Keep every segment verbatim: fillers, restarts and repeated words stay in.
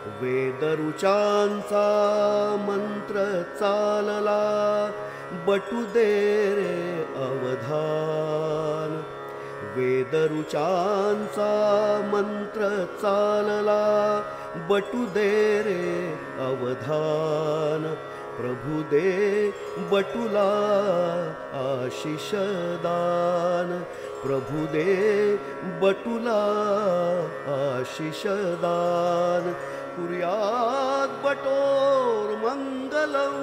वेदरुचांचा मंत्र चालला, बटू दे रे अवधान. वेदरुचांचा मंत्र चालला, बटू दे रे अवधान. प्रभु दे बटुला आशिष दान. प्रभु दे बटुला आशिष दान. कुर्यात बटोर मंगलम.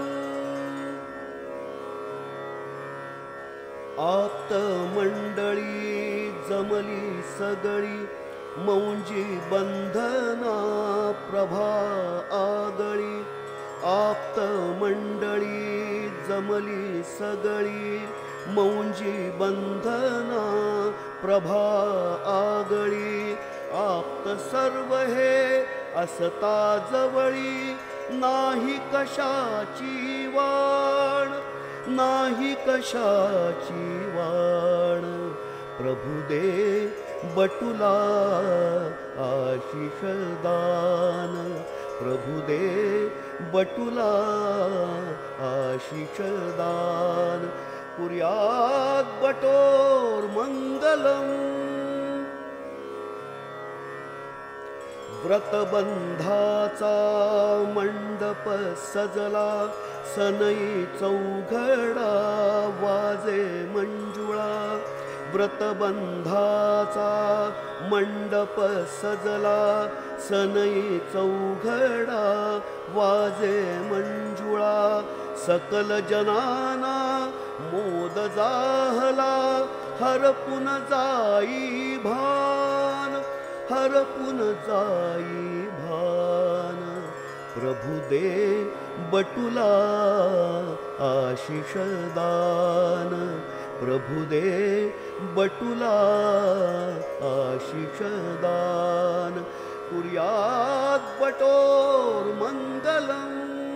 आप्त मंडळी जमली सगळी, मौंजी बंधना प्रभा आगळी. आप्त मंडळी जमली सगळी, मौंजी बंधना प्रभा आगळी. आप्त सर्व हे असता जवळी, नाही कशाची वाण, नाही कशाची वाण. प्रभु दे बटुला आशिष दान. प्रभु दे बटुला आशिष दान. कुर्यात बटोर मंगलम. व्रतबंधाचा मंडप सजला, सनई चौघडा वाजे मंजुळा. व्रतबंधाचा मंडप सजला, सनई चौघडा वाजे मंजुळा. सकल जनाना मोद जाहला, हरपुन जाई भान, हरपुन जाई भान. प्रभु दे बटुला आशिष दान. प्रभु दे बटुला आशिष दान. कुर्यात बटोर मंगलम.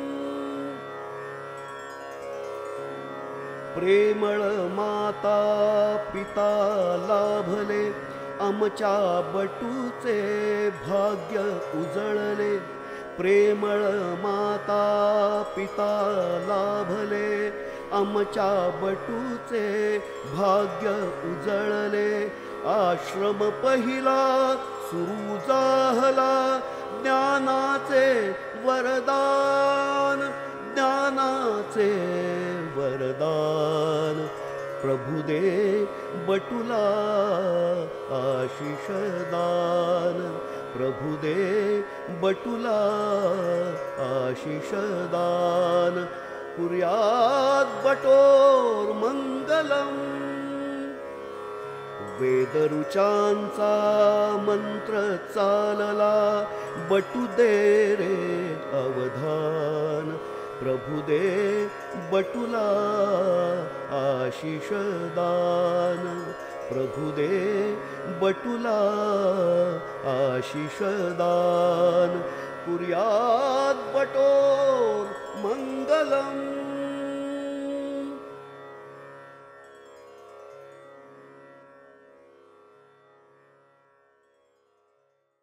प्रेमळ माता पिता लाभले, आमच्या बटूचे भाग्य उजळले. प्रेमळ माता पिता लाभले, आमच्या बटूचे भाग्य उजळले. आश्रम पहिला सुरू जाहला, ज्ञानाचे वरदान, ज्ञानाचे वरदान. प्रभु दे बटुला आशिष दान. प्रभु दे बटुला आशिष दान. कुर्यात बटोर मंगलम. वेदरुचांचा मंत्र चालला, बटू दे रे अवधान. प्रभु दे बटुला आशिष दान. प्रभु दे बटुला आशिष दान. कुर्यात बटोर मंगलम.